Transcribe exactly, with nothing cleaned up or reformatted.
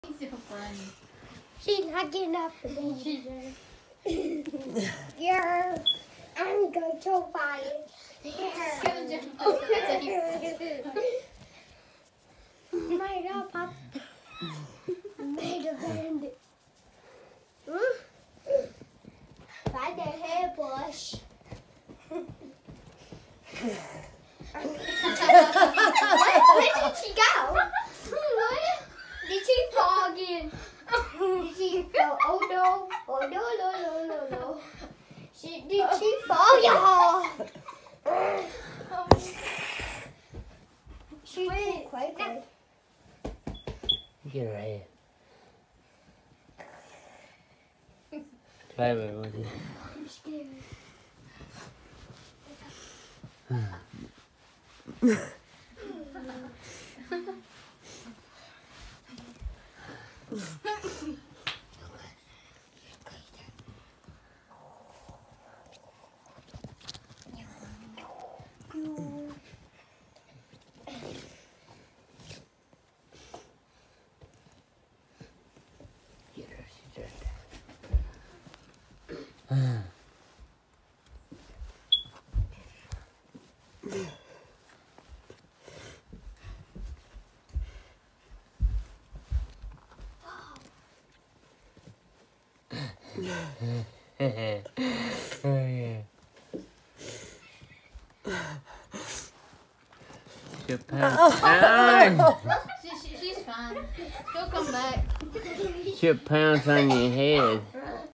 She's so funny. She's not getting up for me. Yeah, I'm going to fight. Yeah. Made up, Pop. Made a bandit. By the hairbrush. Where did she go? Did she fall again? Did she go? Oh no! Oh no! No! No! No! No! She did she fall, y'all? She did quite good. Get her head. Play with it, would you? I'm scared. Get her, she's right there. Oh yeah. She'll pounce. she, she, she's fine. She'll come back. She'll pounce on your head.